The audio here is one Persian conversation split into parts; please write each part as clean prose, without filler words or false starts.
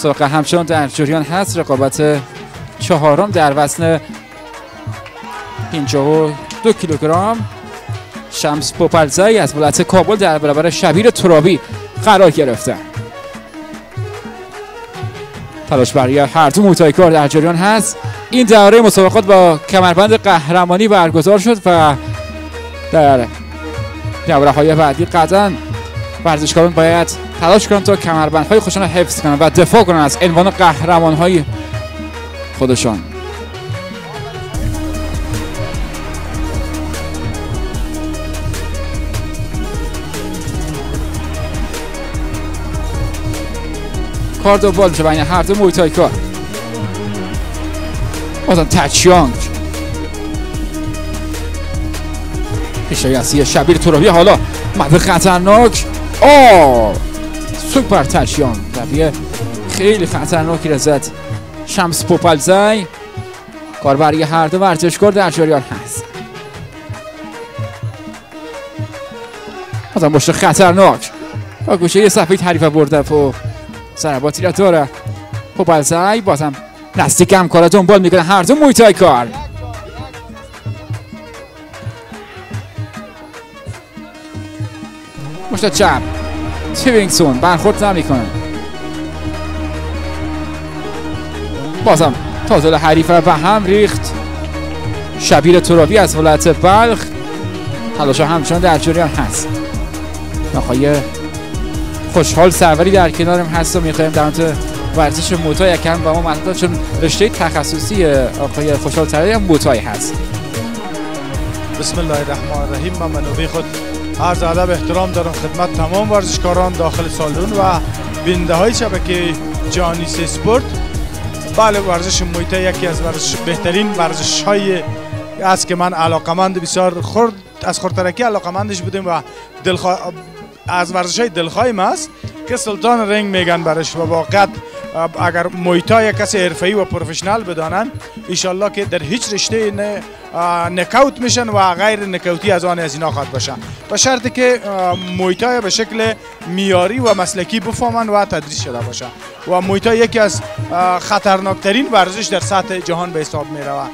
مسابقه همچنان در جریان هست. رقابت چهارم در وزن 52 کیلوگرم. شمس پوپلزی از ولایت کابل در برابر شبیر ترابی قرار گرفته. تلاش برای هر دو موتایکار در جریان هست. این دوره مسابقات با کمربند قهرمانی برگزار شد و در دوره‌های بعدی قطعاً ورزشکاران باید تلاش کنند تا کمربندهای خودشان را حفظ کنند و دفاع کنند از عنوان قهرمان‌های خودشان. کار دوبال میشه بین هر دو مویتایکار. بازم تچیانگ پیشایستی شبیر ترابی. حالا مد خطرناک. سوپر تچیانگ ضربه خیلی خطرناکی را زد شمس پوپلزی. کاربری هر دو ورزشکار در جریان هست. بازم مشت خطرناک با گوشه سفید حریف برده و ضرباتی را داره پوپلزی. بازم نزدیک هم کارا دنبال میکنه هر دو مویتایکار. مشت چپ تیوینگسون برخورد نمیکنه. بازم تازه حریف را به هم ریخت شبیر ترابی از ولایت بلخ. تلاش همچنان در جریان هست. آقای خوشحال سروری در کنارم هست و میخوایم در مورد ورزش موتای یکم با ما مطلب، چون رشته تخصصی آقای خوشحال سروری هم موتای هست. بسم الله الرحمن الرحیم. من منوبه خود عرض ادب احترام دارم خدمت تمام ورزشکاران داخل سالن و بیننده های شبکه جهانی اسپورت. بله، ورزش موتای یکی از بهترین ورزش هایی است که من علاقمند بسیار از خردترکی علاقمندش بودیم و از ورزش های دلخواهیم است که سلطان رنگ میگن برش. و واقعا اگر مویتای کسی حرفه‌ای و پروفشنال بدانن انشالله که در هیچ رشته نکاوت میشن و غیر نکاوتی از آن از اینا خواهد باشن، به شرطی که مویتای به شکل میاری و مسلکی بفهمن و تدریس شده باشه. و مویتای یکی از خطرناکترین ورزش در سطح جهان به حساب میروه.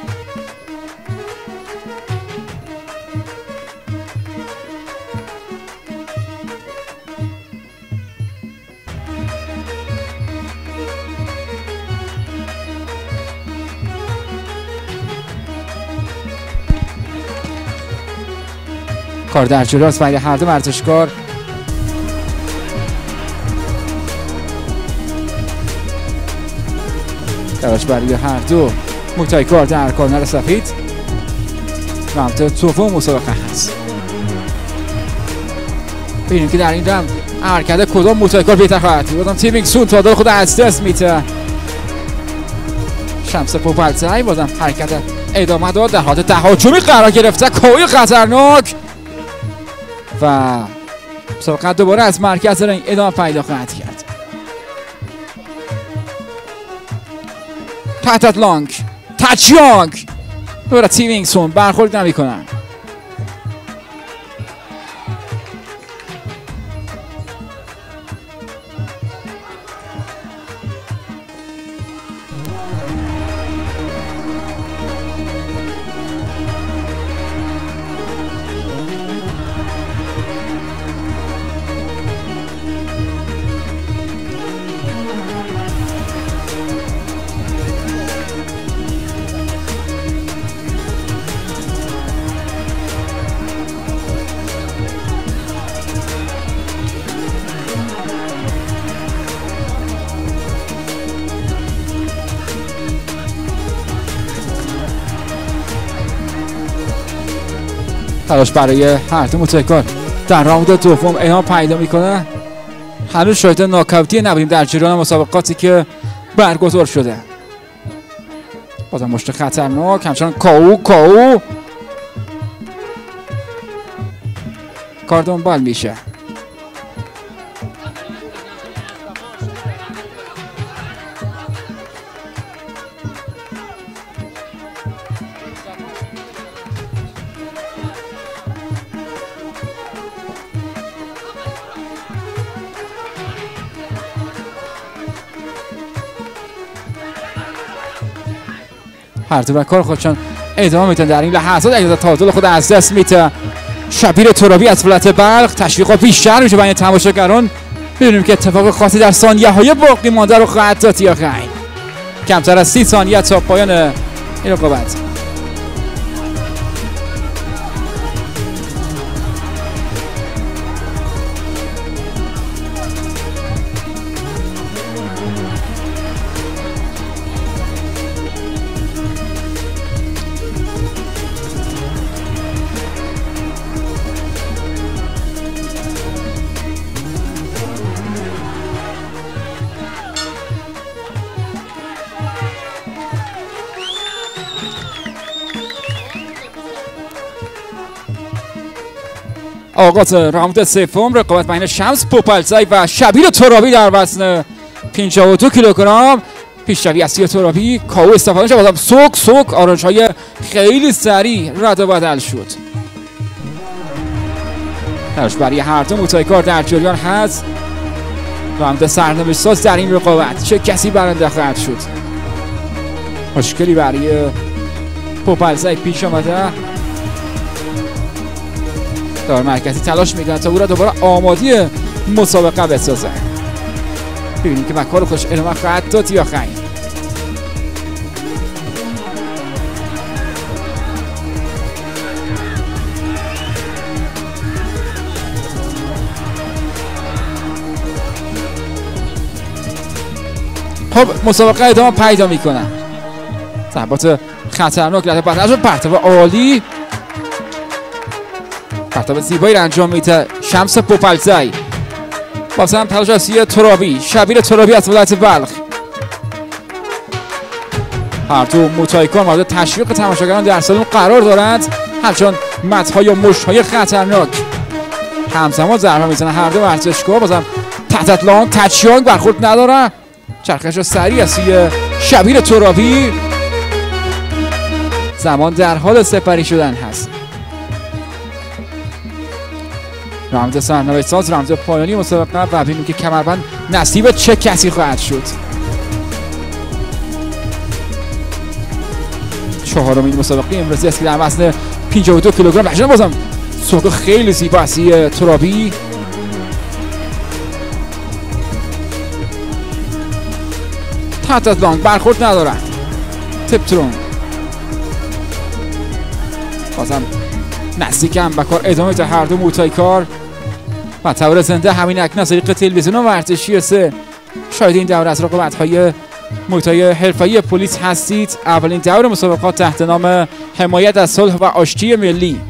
کار در جریان است بین هر دو ورزشکار. تلاش برای هر دو موتایکار در کارنر سفید. رمت دوم مسابقه هست. ببینیم که در این دم حرکت کدام موتایکار بهتر خواهد بود. بازم تیوینگسون تعادل خود از دست میده. شمس پوپلزی بازم حرکت ادامه داد، در حالت تهاجمی قرار گرفته. کوی خطرناک و مسابقه دوباره از مرکز رنگ ادامه پیدا خواهد کرد. تحت لانگ تچیانگ دوباره تیوینگسون برخورد نمی‌کنن. تلاش برای هر دو موتایکار در راند دوم ادامه پیدا میکنه. هنوز شاهد ناکاوتی نبودیم در جریان مسابقاتی که برگزار شده. بازم مشت خطرناک، همچنان کاو کار دنبال میشه. هر دو کار خودشان ادامه میدن در این لحظات. اگه تعادل خود از دست میده شبیر ترابی از ولایت بلخ. تشویق بیشتر میشه بین تماشاگران. ببینیم که اتفاق خاصی در ثانیه های باقی مانده رو خواهد داد یا خیر. کمتر از 30 ثانیه تا پایان این رقابت. آغاز راند سوم رقابت بین شمس پوپلزای و شبیر ترابی در وزن 52 کیلوگرم. پیشروی اصلی ترابی کاو استفاده شد. بازم سوک آرنج های خیلی سریع رد و بدل شد. تلاش برای هر دو متایکار در جریان هست. راند سرنوشت ساز در این رقابت. چه کسی برنده خواهد شد؟ مشکلی برای پوپلزای پیش آمده. دار مرکزی تلاش میکنه تا او را دوباره آمادی مسابقه بسازه. ببینیم که مکار خوش ادامه خواهد داد یا خیر. خب مسابقه ادامه پیدا میکنه. ضربات خطرناک لطه بدنش پرتاب عالی. پرتاب زیبایی را انجام میده شمس پوپلزای. باز هم تلاش اصلی ترابی. شبیر ترابی از ولایت بلخ. هر دو متایکان مورد تشویق تماشاگران در سالن قرار دارند. همچنان مدها یا مشت‌های خطرناک همزمان ضربه میزنن هر دو ورزشکار. بازم تحت‌لان تچیانگ برخورد نداره. چرخش سریع اصلی شبیر ترابی. زمان در حال سپری شدن هست. راند سرنوشت ساز، راند پایانی مسابقه و ببینیم که کمربند نصیب چه کسی خواهد شد. چهارمین مسابقه امروزی است که در وزن 52 کیلوگرم بخشیده. بازم سوق خیلی زیبا اصلی ترابی. تحت لانگ برخورد ندارن. تپترون بازم نزدیک هم به کار ادامه تا هر دو موتایکار و طور زنده همین اکنون از طریق تلویزیون و ورزشی 3 شاید این دور از رقابت‌های موتای حرفه‌ای پلیس هستید. اولین دور مسابقات تحت نام حمایت از صلح و آشتی ملی.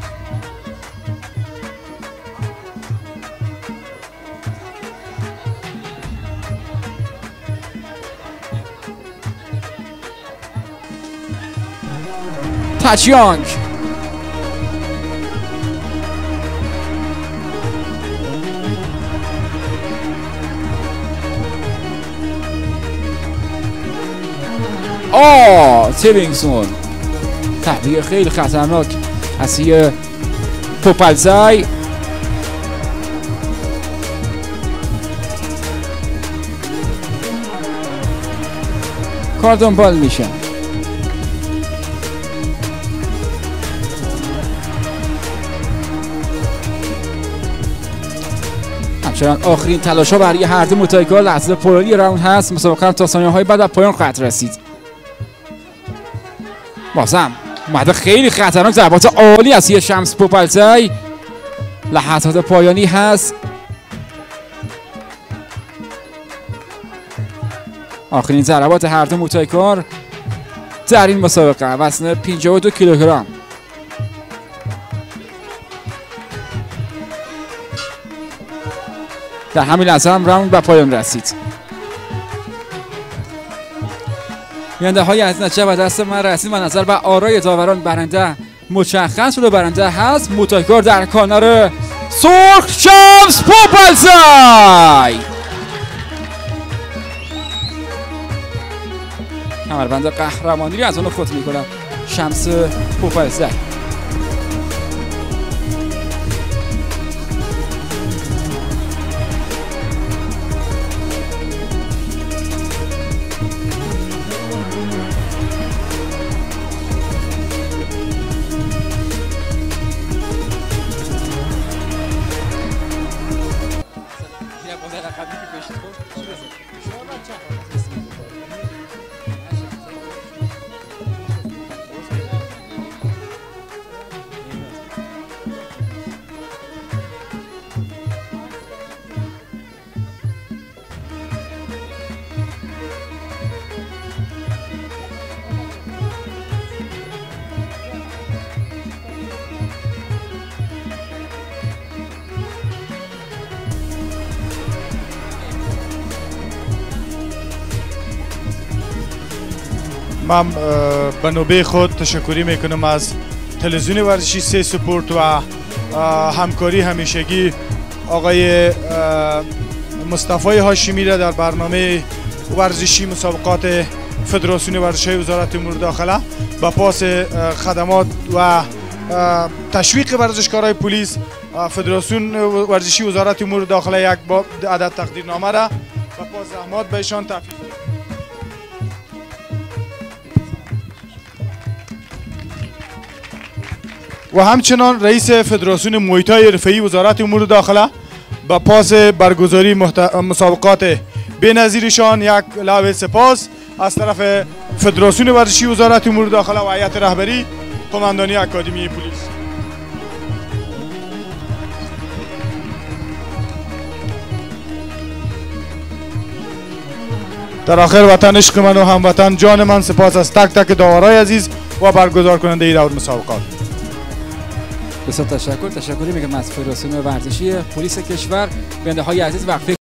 تچیانگ تیلینگسون. تحلیه خیلی خطرناک اصلی پوپلزای. کار دنبال میشه. همچنان آخرین تلاش ها برای هر دو متایکار لحظه پایانی راوند هست. مسابقه تا ثانیه های بعد پایان خواهد رسید. بازم اومده خیلی خطرناک ضربات عالی از یه شمس پوپلزای. لحظات پایانی هست. آخرین ضربات هر دو متایکار در این مسابقه وزن 52 کیلوگرم. در همین لحظه هم راوند به پایان رسید. بیننده های از نتیجه و دست من رسید و نظر و آرای داوران برنده مشخص شده. برنده هست متایکار در کانر سرخ شمس پوپلزای. کمربند قهرمانی رو از اون فوت میکنم شمس پوپلزای. من به نوبه خود تشکری میکنم از تلویزیون ورزشی 3 سپورت و همکاری همیشگی آقای مصطفی هاشمی را در برنامه ورزشی مسابقات فدراسیون ورزشی وزارت امور داخله با پاس خدمات و تشویق ورزشکارای پلیس فدراسیون ورزشی وزارت امور داخله یک عدد تقدیرنامه را با پاس زحمات بهشان تحویل و همچنان رئیس فدراسیون محیط های حرفه‌ای وزارت امور داخله با پاس برگزاری مسابقات بی‌نظیرشان یک لحظه سپاس از طرف فدراسیون ورزشی وزارت امور داخله و هیئت رهبری قماندانی اکادمی پلیس. در آخر وطن عشق من و هموطن جان من سپاس از تک تک داورای عزیز و برگزار کننده این دور مسابقات. بسیار تشکری میگم از فدراسیون ورزشی پلیس کشور. بیننده های عزیز وقفه